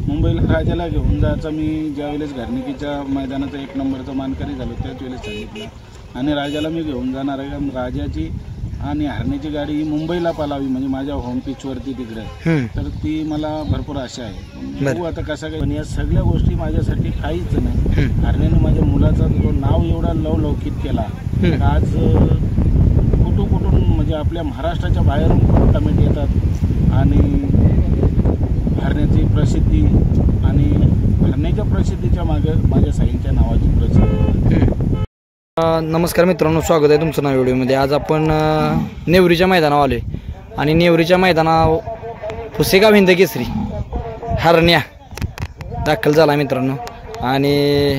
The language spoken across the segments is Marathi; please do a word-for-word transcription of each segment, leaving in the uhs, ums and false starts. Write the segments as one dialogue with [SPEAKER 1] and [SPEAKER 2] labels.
[SPEAKER 1] मुंबईला राजाला घेऊन जायचं मी ज्यावेळेस घरणिकीच्या मैदानाचा एक नंबरचा मानकरी झालो त्याच वेळेस सांगितलं आणि राजाला मी घेऊन जाणार आहे कारण राजाची आणि हरण्याची गाडी ही मुंबईला पळावी म्हणजे माझ्या होम पिचवरती तिकडे तर ती मला भरपूर आशा आहे बघू आता कसं काय पण या सगळ्या गोष्टी माझ्यासाठी काहीच नाही हरण्याने माझ्या मुलाचा जो नाव एवढा लवलौकिक केला आज कुठून कुठून म्हणजे आपल्या महाराष्ट्राच्या बाहेरून खूप कमेंट येतात आणि हरण्याची प्रसिद्धी आणि हरण्याच्या प्रसिद्धीच्या मागे माझ्या साईंच्या नावाची प्रसिद्धी.
[SPEAKER 2] नमस्कार मित्रांनो, स्वागत आहे तुमचं नव्या व्हिडिओमध्ये. आज आपण नेवरीच्या मैदानावर आलो आहे आणि नेवरीच्या मैदानावर पुसेगाव हिंद केसरी हरण्या दाखल झाला मित्रांनो. आणि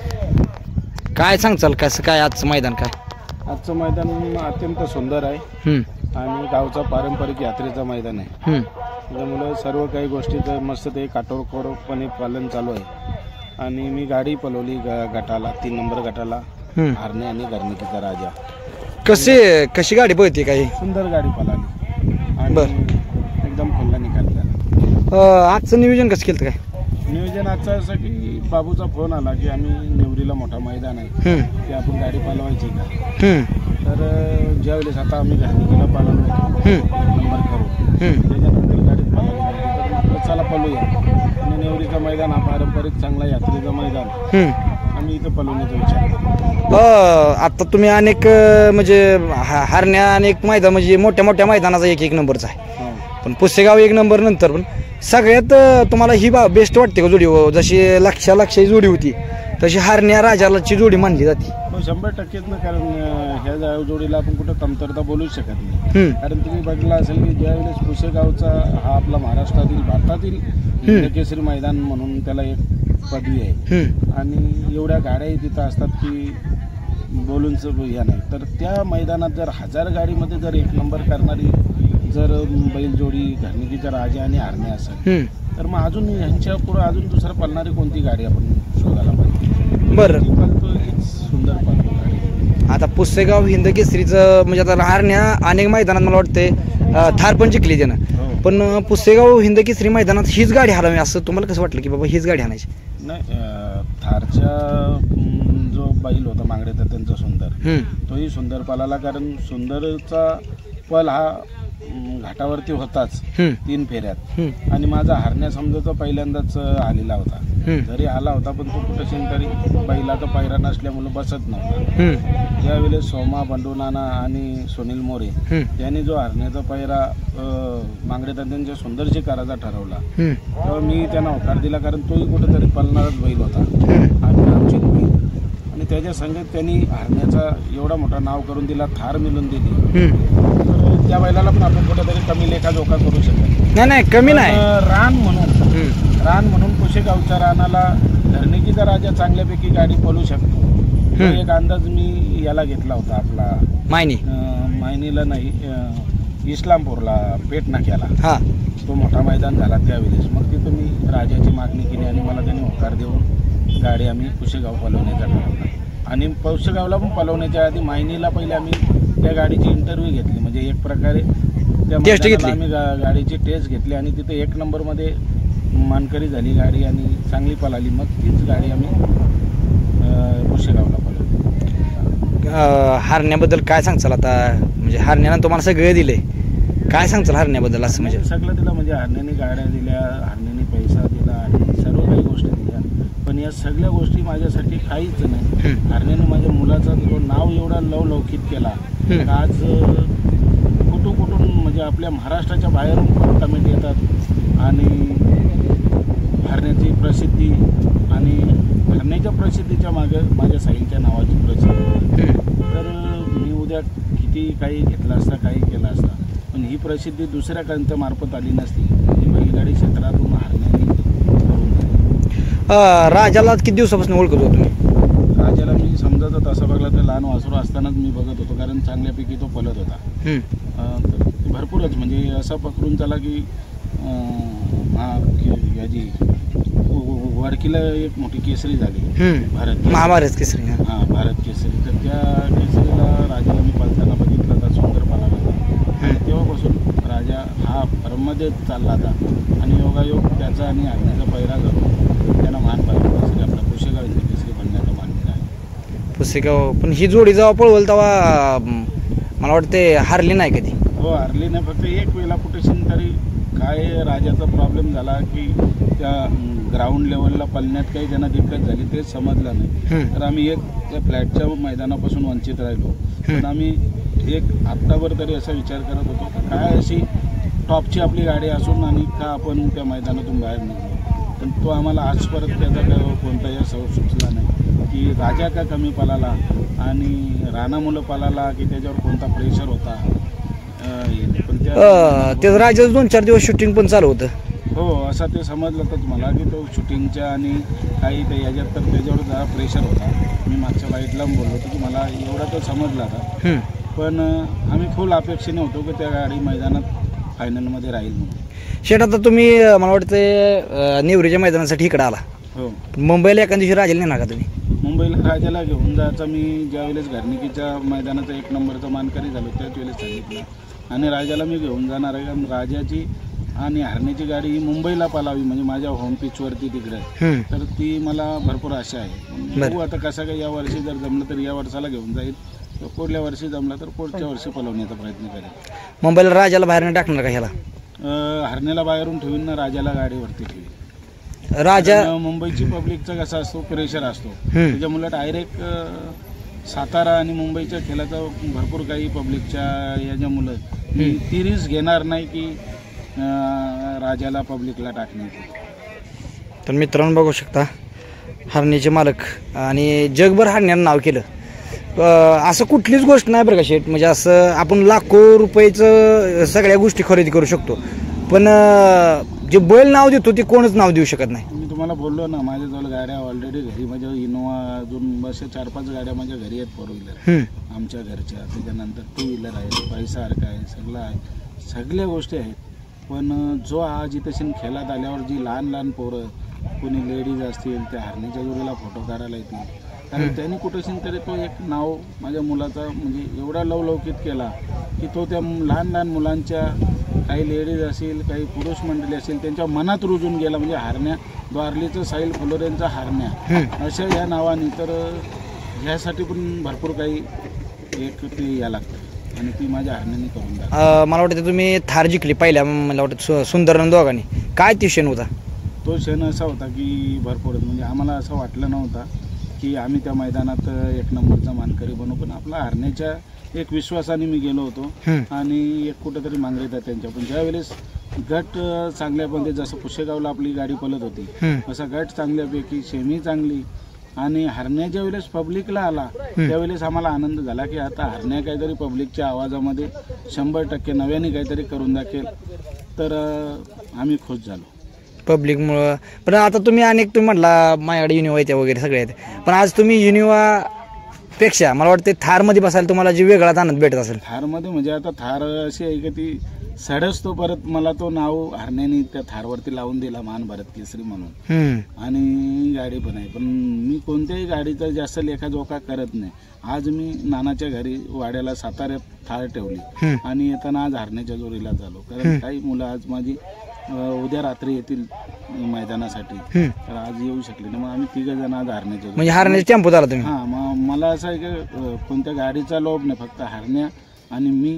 [SPEAKER 2] काय सांगचाल कसं काय आजचं मैदान? काय
[SPEAKER 1] आजचं मैदान अत्यंत सुंदर आहे आणि गावचा पारंपरिक यात्रेचं मैदान आहे त्यामुळे सर्व काही गोष्टीचं मस्त ते काटेकोरपणे पालन चालू आहे. आणि मी गाडी पळवली गटाला तीन नंबर गटाला हरणे आणि घरणिकीचा राजा.
[SPEAKER 2] कसे कशी गाडी पळते? काही
[SPEAKER 1] सुंदर गाडी पळाली आणि एकदम खुल्ला निकाल झाला.
[SPEAKER 2] आजचं नियोजन कसं केलं? काय
[SPEAKER 1] नियोजन आजचं असं की बाबूचा फोन आला की आम्ही नेवरीला मोठा मैदान आहे की आपण गाडी पळवायची का तर ज्यावेळेस आता आम्ही घरणिकीला पळवलो नंबर करू त्याच्यानंतर गाडीत पळवली चला पळूया आणि नेवरीचं मैदान हा पारंपरिक चांगला यात्रेचं मैदान आम्ही इथं पळवण्याचा विचार.
[SPEAKER 2] आता तुम्ही अनेक म्हणजे हरण्या अनेक मैदान म्हणजे मोठ्या मोठ्या मैदानाचा एक एक नंबरचा आहे पण पुसेगाव एक नंबर नंतर पण सगळ्यात तुम्हाला ही बा बेस्ट वाटते का जोडी? जशी लक्षा लक्षाची जोडी होती तशी हरण्या राजालाची जोडी मानली जाते.
[SPEAKER 1] शंभर टक्केच ना कारण ह्या जोडीला आपण कुठं कमतरता बोलूच शकत नाही कारण तुम्ही बघितलं असेल की ज्यावेळेस पुसेगावचा हा आपला महाराष्ट्रातील भारतातील हिंद केसरी मैदान म्हणून त्याला एक पदवी आहे आणि एवढ्या गाड्याही तिथं असतात की बोलूनच या नाही तर त्या मैदानात जर हजार गाडीमध्ये जर एक नंबर करणारी जर बैलजोडी घरणिकीचा राजा आणि हरण्या असेल तर मग अजून ह्यांच्या पुढे अजून दुसरं पळणारी कोणती गाडी आपण शोधायला पाहिजे.
[SPEAKER 2] बरं
[SPEAKER 1] सुंदर पळतो गाडी.
[SPEAKER 2] आता पुसेगाव हिंद केसरीचं म्हणजे आता हरण्या अनेक मैदानात मला वाटते थार पण जिंकली त्यानं पण पुसेगाव हिंद केसरी मैदानात हीच गाडी हरवावी असं तुम्हाला कसं वाटलं की बाबा हीच गाडी आणायची?
[SPEAKER 1] नाही थारच्या जो बैल होता मांगडेचा त्यांचा सुंदर तोही सुंदर पळाला कारण सुंदरचा पल हा घाटावरती होताच तीन फेऱ्यात आणि माझा हरण्या समजा पहिल्यांदाच आलेला होता जरी आला होता पण तो कुठं तरी बैलाचा पायरा नसल्यामुळे बसत नव्हता. ज्यावेळेस सोमा बंडूनाना आणि सुनील मोरे यांनी जो हरण्याचा पायरा मांगडेता त्यांच्या सुंदरशी करायचा ठरवला तेव्हा मी त्यांना होकार दिला कारण तोही कुठेतरी पळणारच बैल होता आणि आमची आणि त्याच्या संगत त्यांनी हरण्याचा एवढा मोठा नाव करून दिला थार मिळून दिली तर त्या बैलाला पण आपण कुठेतरी कमी लेखाजोखा करू शकतो
[SPEAKER 2] नाही नाही कमी नाही.
[SPEAKER 1] रान म्हणून रान म्हणून पुसेगावच्या रानाला घरणिकीचा राजा चांगल्यापैकी गाडी पळू शकतो एक अंदाज मी याला घेतला होता आपला
[SPEAKER 2] मायनी
[SPEAKER 1] मायनीला नाही इस्लामपूरला पेट नाक्याला
[SPEAKER 2] हा
[SPEAKER 1] तो मोठा मैदान झाला त्यावेळेस मग तिथं मी राजाची मागणी केली आणि मला त्यांनी होकार देऊन गाडी आम्ही पुसेगाव पळवण्याचा ठरवला आणि पुसेगावला पण पळवण्याच्या आधी मायनीला पहिले आम्ही त्या गाडीची इंटरव्ह्यू घेतली म्हणजे एक प्रकारे त्या मैदानाला आम्ही गाडीची टेस्ट घेतली आणि तिथे एक नंबरमध्ये मानकरी झाली गाडी आणि चांगली पळाली मग तीच गाडी आम्ही पुसेगावला पळवली.
[SPEAKER 2] हरण्याबद्दल काय सांगचाल आता म्हणजे हरण्यानं तुम्हाला सगळे दिले काय सांगचाल हरण्याबद्दल? असं म्हणजे
[SPEAKER 1] सगळं दिलं म्हणजे हरण्याने गाड्या दिल्या हरण्याने पैसा दिला आणि सर्व काही गोष्टी दिल्या पण या सगळ्या गोष्टी माझ्यासाठी काहीच नाही. हरण्याने माझ्या मुलाचा जो नाव एवढा लवलौकिक केला आज कुठून कुठून म्हणजे आपल्या महाराष्ट्राच्या बाहेरून खूप कमेंट येतात आणि हरण्याची प्रसिद्धी आणि हरण्याच्या प्रसिद्धीच्या मागे माझ्या साईंच्या नावाची प्रसिद्धी तर मी उद्या किती काही घेतला असता काही केला असता पण ही प्रसिद्धी दुसऱ्या कोणत्या मार्फत आली नसती ही बैलगाडी क्षेत्रातून हरण्याने करून दिली.
[SPEAKER 2] राजाला किती दिवसापासून ओळखत होतो तुम्ही?
[SPEAKER 1] राजाला मी समजत तसं बघला तर लहान वासरू असतानाच मी बघत होतो कारण चांगल्यापैकी तो पळत होता भरपूरच म्हणजे असं पकडून चला की याची वारकीला एक मोठी केसरी झाली भारत
[SPEAKER 2] महाभारत केसरी
[SPEAKER 1] हां भारत केसरी तर त्या केसरीला राजाला मी पळताना बघितलं तर सुंदर पळाला तेव्हापासून राजा हा फॉर्ममध्ये चालला होता आणि योगायोग त्याचा आणि हरण्याचा पहिरा करून त्यांना मान पाहिजे केसरी आपला पुशेगाव हिंद केसरी बनण्याचा मान मिळाला.
[SPEAKER 2] पुसेगाव पण ही जोडी जेव्हा पळवल तेव्हा मला वाटते हारली नाही कधी.
[SPEAKER 1] हो हरली नाही, फक्त एक वेळेला कुठेशी तरी काय राजाचा प्रॉब्लेम झाला की त्या ग्राउंड लेवलला पळण्यात काही त्यांना दिक्कत झाली ते समजलं नाही. तर आम्ही एक त्या फ्लॅटच्या मैदानापासून वंचित राहिलो. पण आम्ही एक आत्तावर तरी असा विचार करत होतो की काय अशी टॉपची आपली गाडी असून आणि का आपण त्या मैदानातून बाहेर निघलो. पण तो आम्हाला आजपर्यंत त्याचा काय कोणताही असं सुचला नाही की राजा का कमी पळाला आणि राणा मुलं पळाला की त्याच्यावर कोणता प्रेशर होता. पण
[SPEAKER 2] त्या राजाचं दोन चार दिवस शूटिंग पण चालू होतं.
[SPEAKER 1] हो असं ते समजलंच मला की तो शूटिंगच्या आणि काही ते याच्यात तर त्याच्यावर जरा प्रेशर होता. मी मागच्या बाईटला बोललो होतो की मला एवढा तो समजला होता. पण आम्ही फुल अपेक्षेने होतो की त्या गाडी मैदानात फायनलमध्ये राहील म्हणून.
[SPEAKER 2] शेट आता तुम्ही मला वाटतं नेवरीच्या मैदानासाठी इकडे आला.
[SPEAKER 1] हो
[SPEAKER 2] मुंबईला एका दिवशी राजाला नेणार का तुम्ही?
[SPEAKER 1] मुंबईला राजाला घेऊन जायचा मी ज्यावेळेस घरनिकीच्या मैदानाचा एक नंबरचा मानकरी झालो त्याच वेळेस सांगितलं आणि राजाला मी घेऊन जाणार आहे. कारण राजाची आणि हरण्याची गाडी ही मुंबईला पळावी म्हणजे माझ्या होम पिचवरती तिकडे, तर ती मला भरपूर आशा आहे. बघू आता कसं काय या वर्षी जर जमलं तर या वर्षाला घेऊन जाईल, पुढल्या वर्षी जमलं तर पुढच्या वर्षी पळवण्याचा प्रयत्न करेल.
[SPEAKER 2] मुंबईला राजाला बाहेर नाही टाकणार का ह्याला?
[SPEAKER 1] हरण्याला बाहेरून ठेवीन ना राजाला गाडीवरती ठेवीन.
[SPEAKER 2] राजा
[SPEAKER 1] मुंबईची पब्लिकचा कसा असतो प्रेशर असतो त्याच्यामुळे डायरेक्ट सातारा आणि मुंबईच्या खेळाचा भरपूर काही पब्लिकच्या याच्यामुळं मी ती रिस्क घेणार नाही की राजाला पब्लिकला टाकण्याची.
[SPEAKER 2] तर मित्रांनो बघू शकता हरण्याचे मालक आणि जगभर हरण्यानं नाव केलं. असं कुठलीच गोष्ट नाही बरं का शेठ, म्हणजे असं आपण लाखो रुपयाचं सगळ्या गोष्टी खरेदी करू शकतो पण जे बैल नाव देतो ते कोणच नाव देऊ शकत नाही.
[SPEAKER 1] मी तुम्हाला बोललो ना माझ्याजवळ गाड्या ऑलरेडी घरी माझ्या इनोवा अजून बस चार पाच गाड्या माझ्या घरी आहेत फोर व्हीलर आमच्या घरच्या. त्याच्यानंतर टू व्हीलर आहे, पैसासारखं आहे, सगळं आहे, सगळ्या गोष्टी आहेत. पण जो आज इथं खेळात आल्यावर जी लहान लहान पोरं कोणी लेडीज असतील त्या हरण्याच्या जोडीला फोटो काढायला येतील कारण त्यांनी कुठेशी तरी तो एक नाव माझ्या मुलाचा म्हणजे एवढा लवलौकित केला की तो त्या लहान लहान मुलांच्या काही लेडीज असेल काही पुरुष मंडळी असेल त्यांच्या मनात रुजून गेला. म्हणजे हरण्या द्वारलीचं साहिल फुलोऱ्यांचा हरण्या अशा या नावाने. तर ह्यासाठी पण भरपूर काही एक ती या लागतं आणि ती माझ्या हरण्याने करून द्या.
[SPEAKER 2] मला वाटतं तुम्ही थार जिंकली पहिल्या मला वाटतं सुंदर दोघांनी. काय ती क्षण होता?
[SPEAKER 1] तो क्षण असा होता की भरपूर म्हणजे आम्हाला असं वाटलं नव्हता की आम्ही त्या मैदानात एक नंबरचा मानकरी बनू. पण आपला हरण्याच्या एक विश्वासाने मी गेलो होतो आणि एक कुठेतरी मांगरेत त्यांच्या. पण ज्यावेळेस गट चांगल्यापैकी जसं पुशेगावला आपली गाडी पळत होती असा गट चांगल्यापैकी सेमी चांगली आणि हरण्याच्या वेळेस पब्लिकला आला त्यावेळेस आम्हाला आनंद झाला की आता हरण्या काहीतरी पब्लिकच्या आवाजामध्ये शंभर टक्के नव्याने काहीतरी करून दाखवेल. तर आम्ही खुश झालो
[SPEAKER 2] पब्लिकमुळं. पण आता तुम्ही अनेक तुम्ही म्हटला माझ्याकडे युनिवा येत्या वगैरे सगळे आहेत पण आज तुम्ही युनिवा पेक्षा मला वाटते थारमध्ये बसायला तुम्हाला जी वेगळाच आनंद भेटत असेल.
[SPEAKER 1] थारमध्ये म्हणजे आता थार अशी आहे की ती सडच तो परत मला तो नाव हरण्याने त्या थारवरती लावून दिला मान भारत केसरी म्हणून आणि गाडी पण आहे. पण मी कोणत्याही गाडीचा जास्त लेखाजोखा करत नाही. आज मी नानाच्या घरी वाड्याला साताऱ्यात थार ठेवली आणि येताना आज हरण्याच्या जोरीला झालो कारण काही मुलं आज माझी उद्या रात्री येतील मैदानासाठी तर आज येऊ शकले नाही. मग आम्ही तिघ जण आज हरण्याच्या
[SPEAKER 2] म्हणजे हरण्याच्या टेम्पोत आला तुम्ही?
[SPEAKER 1] हां मग मला असं आहे की कोणत्या गाडीचा लोभ नाही, फक्त हरण्या आणि मी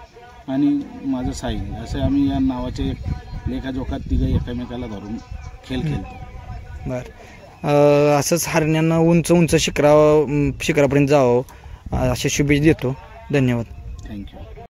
[SPEAKER 1] आणि माझं साई असं आम्ही या नावाचे एक लेखाजोखात तिघं एकमेकाला धरून खेळ खेळतो.
[SPEAKER 2] बरं असंच हरण्यानं उंच उंच शिखरा शिखरापर्यंत जावं अशा शुभेच्छा देतो. धन्यवाद.
[SPEAKER 1] थँक्यू.